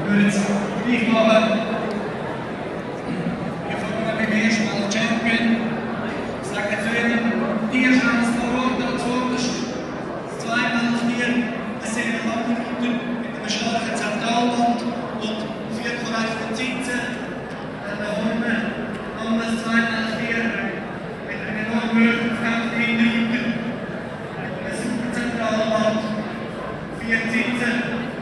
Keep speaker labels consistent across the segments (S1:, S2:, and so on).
S1: würde jetzt gleich machen. Wir fangen mit dem ersten Mal Champion. Ich sage jetzt zu Ihnen, die erste Chance vor Ort als zuoberst. Das zweite Mal auf mir, eine sehr lange Minute mit einem starken Zentralwand und 4 korrekten Sitzen. Dann haben wir noch das zweite Mal auf mir mit einem enormen Möglichkeit in der Minute. Eine super Zentralwand, 4 Sitzen.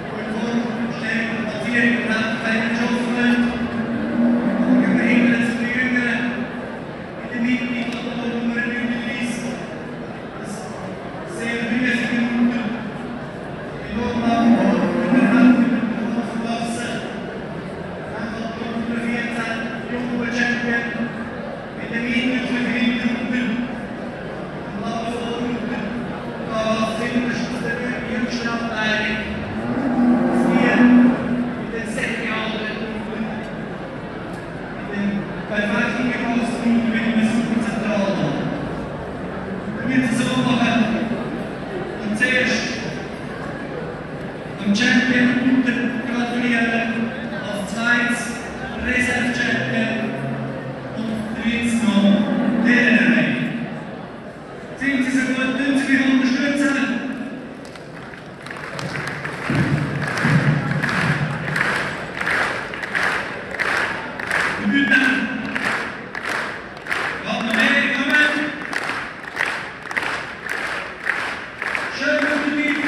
S1: Champion gratulieren, als zweites Reserve-Champion und drittens noch Lehrer. Sind Sie so gut, können Sie mich unterstützen? Und bitte, lass noch mehr kommen. Schön, dass du dich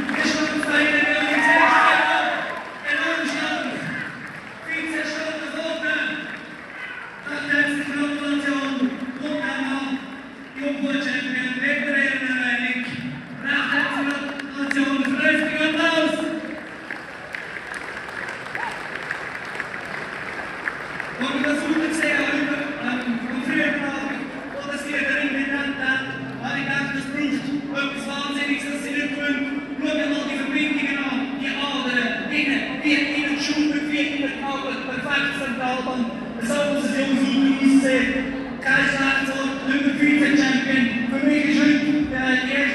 S1: und das Gute gesehen von früher wo das hier darin genannt hat, weil ich dachte, das braucht etwas Wahnsinniges, dass sie nicht können. Schauen wir mal die Verbindungen an, die Adern, innen, wie in den Schuhen, wie in den Kabel, perfekt Zentralbahn. So muss es Jungs aussehen. Kein schlechtes Wort, über 15 Champion. Für mich ist heute